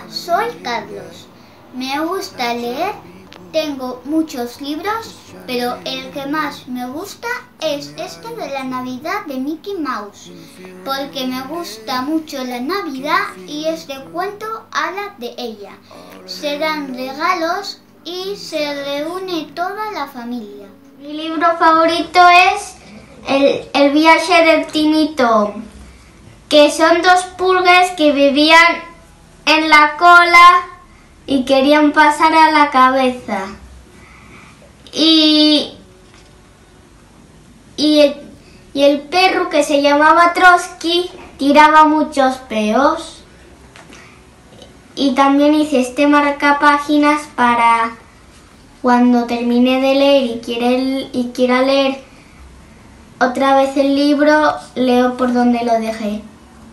soy Carlos. Me gusta leer, tengo muchos libros, pero el que más me gusta es este de la Navidad de Mickey Mouse, porque me gusta mucho la Navidad y es de cuento Hada de ella. Se dan regalos y se reúne toda la familia. Mi libro favorito es El viaje de Timmy Tom, que son dos pulgas que vivían en la cola y querían pasar a la cabeza. Y el perro, que se llamaba Trotsky, tiraba muchos peos. Y también hice este marcapáginas para cuando termine de leer y quiera leer otra vez el libro, leo por donde lo dejé.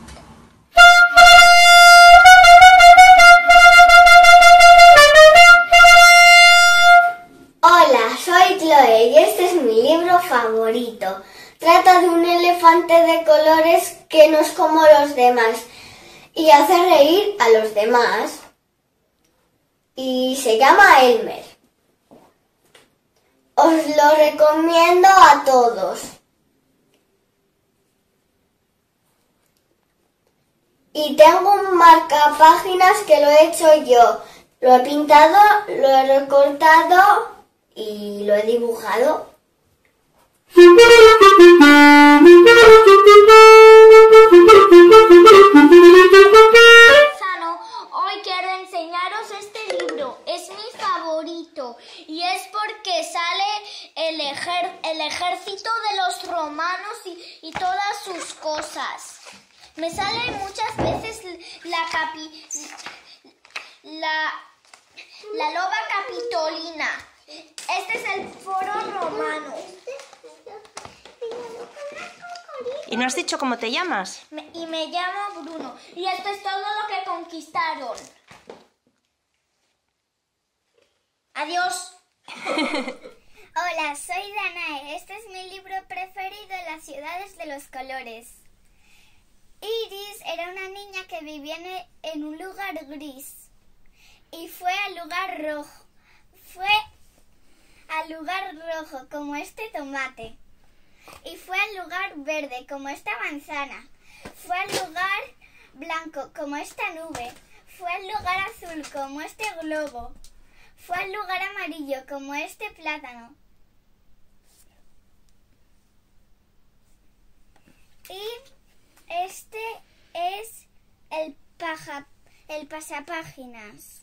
Hola, soy Chloe y este es mi libro favorito. Trata de un elefante de colores que no es como los demás y hace reír a los demás. Y se llama Elmer. Os lo recomiendo a todos. Y tengo un marcapáginas que lo he hecho yo. Lo he pintado, lo he recortado y lo he dibujado. Hoy quiero enseñaros este libro. Es mi favorito y es porque sale el ejército de los romanos y todas sus cosas. Me sale muchas veces la loba capitolina. Este es el foro romano. ¿Y no has dicho cómo te llamas? Me llamo Bruno. Y esto es todo lo que conquistaron. Adiós. Hola, soy Danae. Este es mi libro preferido, Las ciudades de los colores. Iris era una niña que vivía en un lugar gris y fue al lugar rojo. Fue al lugar rojo como este tomate y fue al lugar verde como esta manzana. Fue al lugar blanco como esta nube. Fue al lugar azul como este globo. Fue al lugar amarillo como este plátano. Y este es el pasapáginas.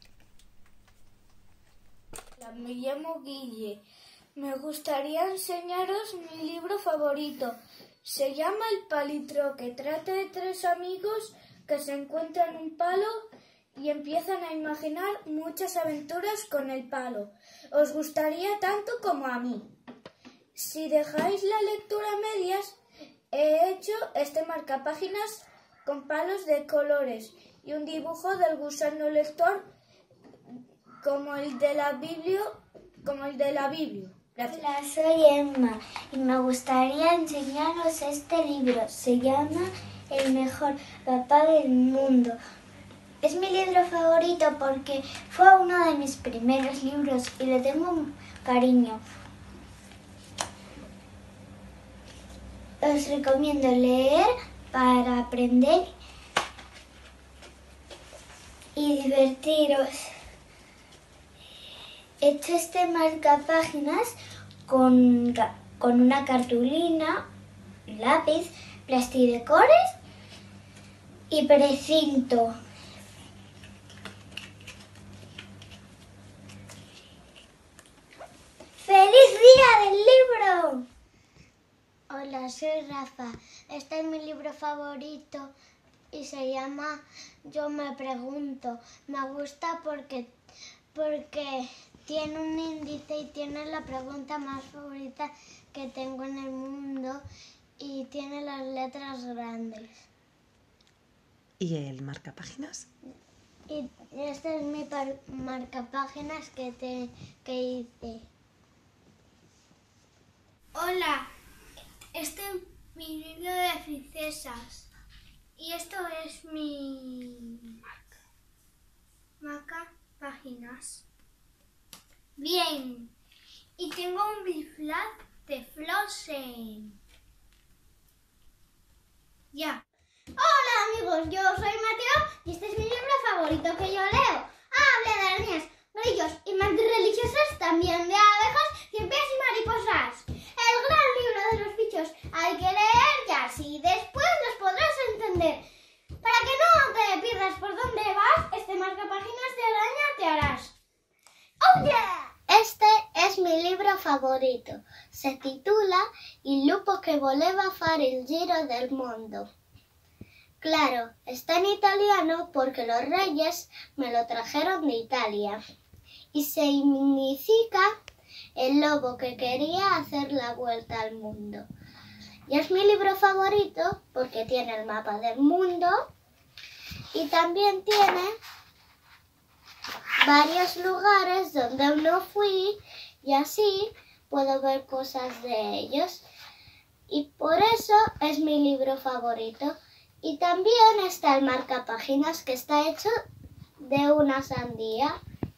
Me llamo Guille. Me gustaría enseñaros mi libro favorito. Se llama El palitroque. Trata de tres amigos que se encuentran un palo y empiezan a imaginar muchas aventuras con el palo. Os gustaría tanto como a mí. Si dejáis la lectura a medias, he hecho este marcapáginas con palos de colores y un dibujo del gusano lector como el de la Biblia. Gracias. Hola, soy Emma y me gustaría enseñaros este libro. Se llama El mejor papá del mundo. Es mi libro favorito porque fue uno de mis primeros libros y le tengo un cariño. Os recomiendo leer para aprender y divertiros. He hecho este marcapáginas con una cartulina, lápiz, plastidecores y precinto. ¡Feliz día del libro! Hola, soy Rafa. Este es mi libro favorito y se llama Yo me pregunto. Me gusta porque tiene un índice y tiene la pregunta más favorita que tengo en el mundo y tiene las letras grandes. ¿Y el marcapáginas? Y este es mi marcapáginas que hice. Hola, este es mi libro de princesas y esto es mi marcapáginas. Bien, y tengo un biflat de Frozen. Ya. Hola amigos, yo soy Mateo y este es mi libro favorito que yo leo. Habla de arañas, grillos y mantis religiosas, también de abejas, ciempias y mariposas. El gran libro de los bichos. Hay que leer ya, así después los podrás entender. Para que no te pierdas por dónde vas, este marcapáginas de araña te harás. ¡Oh yeah! Este es mi libro favorito. Se titula Il lupo che voleva fare il giro del mondo. Claro, está en italiano porque los reyes me lo trajeron de Italia. Y significa el lobo que quería hacer la vuelta al mundo. Y es mi libro favorito porque tiene el mapa del mundo y también tiene varios lugares donde no fui y así puedo ver cosas de ellos. Y por eso es mi libro favorito. Y también está el marcapáginas que está hecho de una sandía.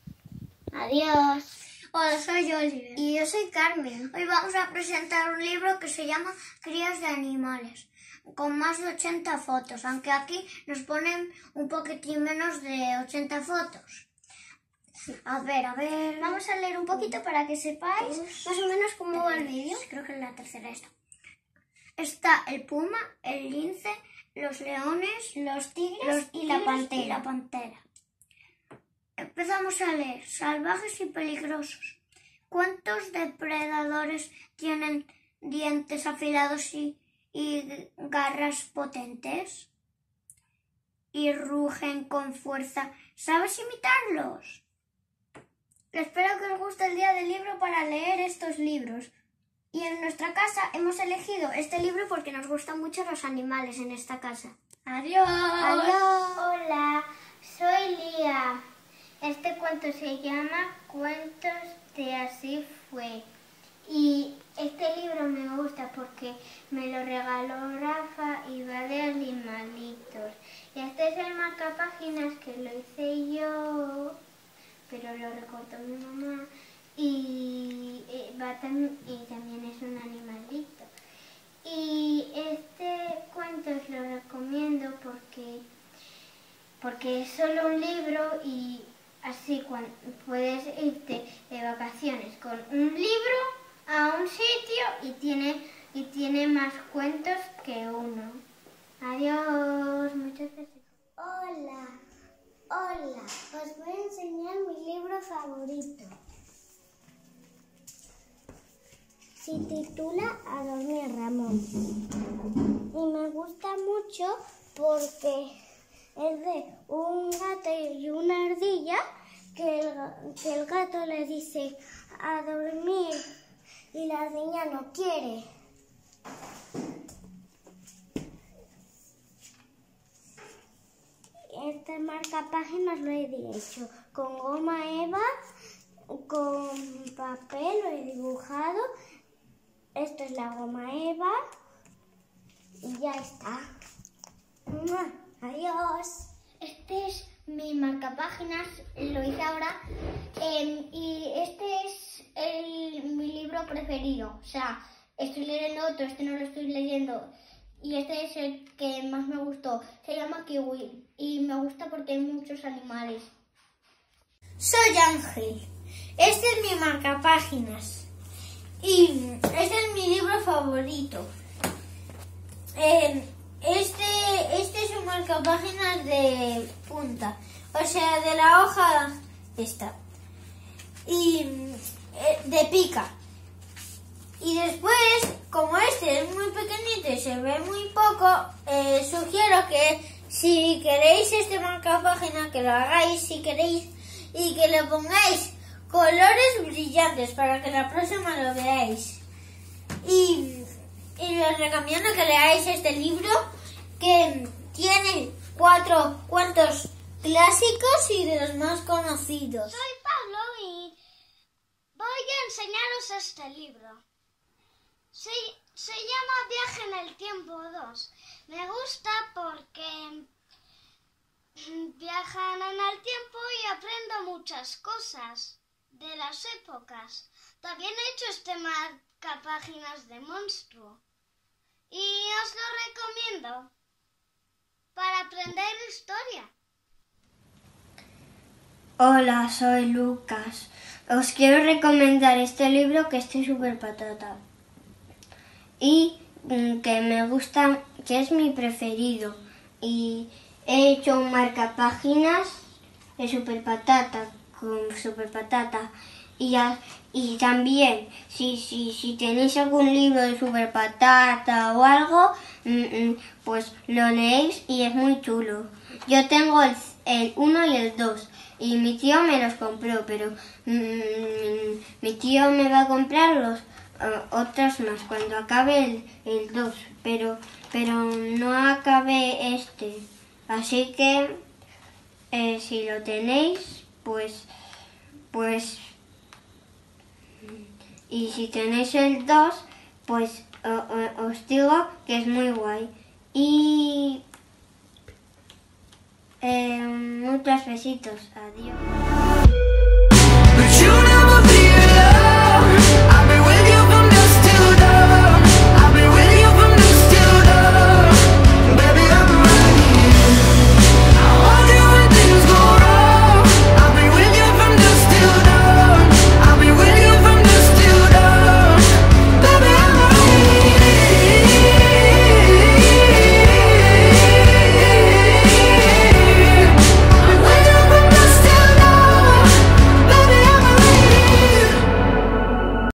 Adiós. Hola, soy Oliver. Y yo soy Carmen. Hoy vamos a presentar un libro que se llama Crías de animales, con más de 80 fotos, aunque aquí nos ponen un poquitín menos de 80 fotos. A ver. Vamos a leer un poquito para que sepáis más o menos cómo va el vídeo. Creo que es la tercera esta. Está el puma, el lince, los leones, los tigres y la pantera. Empezamos a leer. Salvajes y peligrosos. ¿Cuántos depredadores tienen dientes afilados y garras potentes? Y rugen con fuerza. ¿Sabes imitarlos? Espero que os guste el día del libro para leer estos libros. Y en nuestra casa hemos elegido este libro porque nos gustan mucho los animales en esta casa. ¡Adiós! Adiós. Hola, soy Lía. Este cuento se llama Cuentos de Así Fue. Y este libro me gusta porque me lo regaló Rafa y va de animalitos. Y este es el marcapáginas que lo hice yo, pero lo recortó mi mamá. Y también es un animalito. Y este cuento os lo recomiendo porque es solo un libro y así puedes irte de vacaciones con un libro a un sitio y tiene más cuentos que uno. Adiós, muchas gracias. Hola, os voy a enseñar mi libro favorito. Se titula A dormir, Ramón. Y me gusta mucho porque es de un gato y una ardilla que el gato le dice a dormir y la ardilla no quiere. Este marcapáginas lo he hecho con goma eva, con papel lo he dibujado. Esto es la goma eva y ya está. Adiós. Este es mi marcapáginas, lo hice ahora, y este es mi libro preferido. O sea, estoy leyendo otro, este no lo estoy leyendo. Y este es el que más me gustó. Se llama Kiwi y me gusta porque hay muchos animales. Soy Ángel. Este es mi marcapáginas. Y este es mi libro favorito. Este es un marcapáginas de punta. O sea, de la hoja esta. Y de pica. Y después, como este es muy pequeñito y se ve muy poco, sugiero que si queréis este marcapáginas, que lo hagáis si queréis y que le pongáis colores brillantes para que la próxima lo veáis. Y os recomiendo que leáis este libro que tiene 4 cuentos clásicos y de los más conocidos. Soy Pablo y voy a enseñaros este libro. Se llama Viaje en el Tiempo 2. Me gusta porque viajan en el tiempo y aprendo muchas cosas de las épocas. También he hecho este marcapáginas de monstruo y os lo recomiendo para aprender historia. Hola, soy Lucas. Os quiero recomendar este libro que es súper patata y que me gusta, que es mi preferido. Y he hecho un marcapáginas de super patata con super patata. Y también, si tenéis algún libro de super patata o algo, pues lo leéis y es muy chulo. Yo tengo el 1 y el 2 y mi tío me los compró, pero mi tío me va a comprar los otros más cuando acabe el 2, pero no acabé este. Así que si lo tenéis, pues y si tenéis el 2, pues os digo que es muy guay. Y muchos besitos. Adiós.